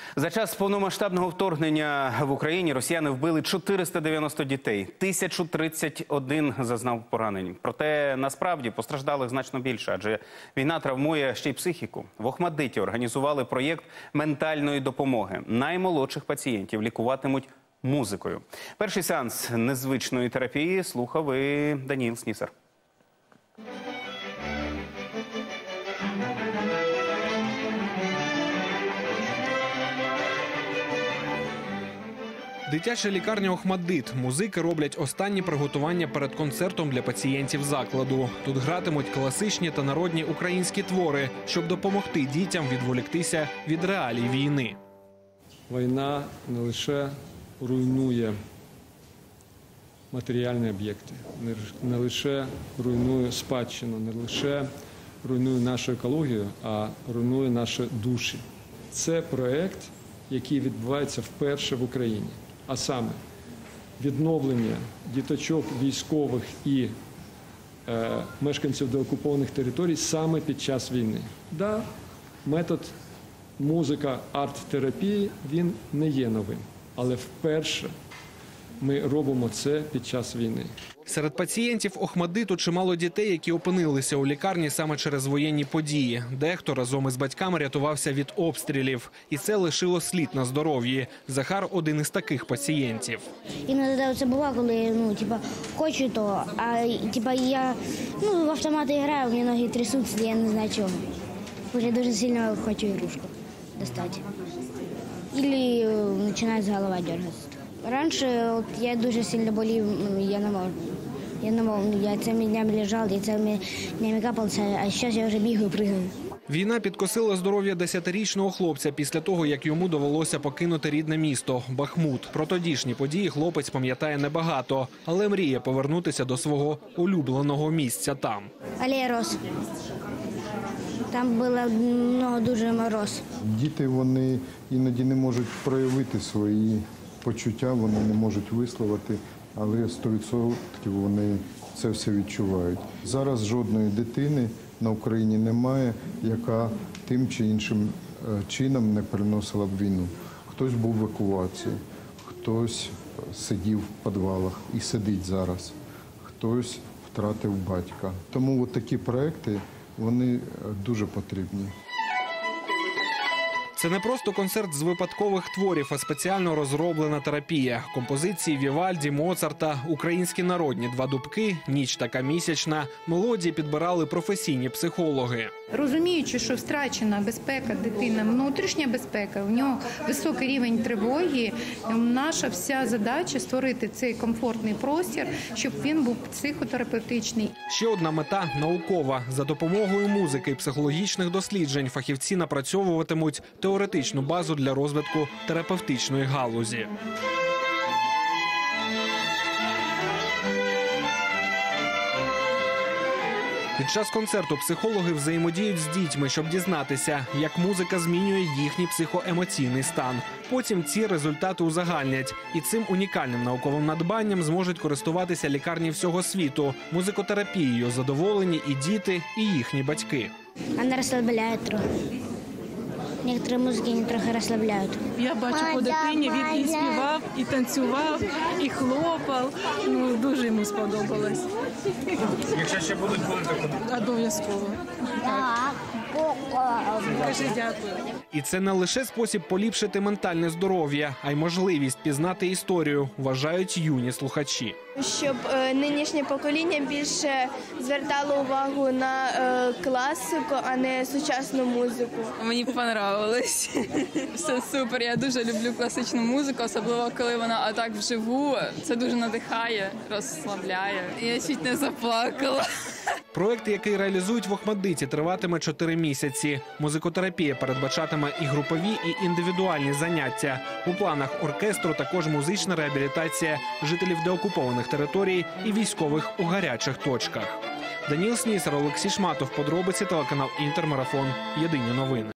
За час повномасштабного вторгнення в Україні росіяни вбили 490 дітей, 1031 зазнав поранень. Проте насправді постраждалих значно більше, адже війна травмує ще й психіку. В Охмаддиті організували проєкт ментальної допомоги. Наймолодших пацієнтів лікуватимуть музикою. Перший сеанс незвичної терапії слухав і Даніл Снісар. Дитяча лікарня «Охмаддит». Музики роблять останні приготування перед концертом для пацієнтів закладу. Тут гратимуть класичні та народні українські твори, щоб допомогти дітям відволіктися від реалій війни. Війна не лише руйнує матеріальні об'єкти, не лише руйнує спадщину, не лише руйнує нашу екологію, а руйнує наші душі. Це проєкт, який відбувається вперше в Україні. А саме відновлення діточок військових і мешканців деокупованих територій саме під час війни. Да, метод музика, арт-терапії, він не є новим, але вперше ми робимо це під час війни. Серед пацієнтів Охмаддиту чимало дітей, які опинилися у лікарні саме через воєнні події. Дехто разом із батьками рятувався від обстрілів. І це лишило слід на здоров'ї. Захар – один із таких пацієнтів. Іноді це буває, коли хочу то, а я в автомати граю, у мене ноги трясуться, я не знаю чого. Я дуже сильно хочу ігрушку достати. Або починає голова дергатися. Раніше я дуже сильно болів, я не можу. Я цілими днями лежав, я цілими днями капався, а зараз я вже бігаю, пригаю. Війна підкосила здоров'я 10-річного хлопця після того, як йому довелося покинути рідне місто – Бахмут. Про тодішні події хлопець пам'ятає небагато, але мріє повернутися до свого улюбленого місця там. Алея Роз. Там було дуже мороз. Діти, вони іноді не можуть проявити свої почуття, вони не можуть висловити, але 100% вони це все відчувають. Зараз жодної дитини на Україні немає, яка тим чи іншим чином не переносила б війну. Хтось був в евакуації, хтось сидів в підвалах і сидить зараз, хтось втратив батька. Тому такі проекти, вони дуже потрібні. Це не просто концерт з випадкових творів, а спеціально розроблена терапія. Композиції Вівальді, Моцарта, українські народні «Два дубки», «Ніч така місячна». Мелодії підбирали професійні психологи. Розуміючи, що втрачена безпека дитини, внутрішня безпека, у нього високий рівень тривоги, наша вся задача – створити цей комфортний простір, щоб він був психотерапевтичний. Ще одна мета – наукова. За допомогою музики і психологічних досліджень фахівці напрацьовуватимуть теоретичну базу для розвитку терапевтичної галузі. Під час концерту психологи взаємодіють з дітьми, щоб дізнатися, як музика змінює їхній психоемоційний стан. Потім ці результати узагальнять. І цим унікальним науковим надбанням зможуть користуватися лікарні всього світу. Музикотерапією задоволені і діти, і їхні батьки. Вона розслабляє трохи. Некоторі музики не трохи розслабляють. Я бачу по дитині, він і співав, і танцював, і хлопав. Дуже йому сподобалось. Якщо ще будуть Обов'язково. Кажи дякую. І це не лише спосіб поліпшити ментальне здоров'я, а й можливість пізнати історію, вважають юні слухачі. Щоб нинішнє покоління більше звертало увагу на класику, а не сучасну музику. Мені понравилось. Все супер. Я дуже люблю класичну музику, особливо коли вона отак вживу. Це дуже надихає, розслабляє. Я чуть не заплакала. Проєкт, який реалізують в Охмаддиті, триватиме 4 місяці. Музикотерапія передбачатиме і групові, і індивідуальні заняття. У планах оркестру також музична реабілітація жителів деокупованих територій і військових у гарячих точках. Даніл Снісар, Олексій Шматов. Подробиці, телеканал «Інтермарафон». Єдині новини.